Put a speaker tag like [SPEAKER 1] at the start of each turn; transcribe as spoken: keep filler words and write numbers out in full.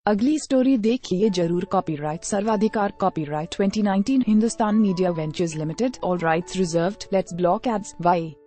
[SPEAKER 1] अगली स्टोरी देखिए जरूर। कॉपीराइट सर्वाधिकार copyright twenty nineteen Hindustan media ventures limited. All rights reserved. Let's block ads. Y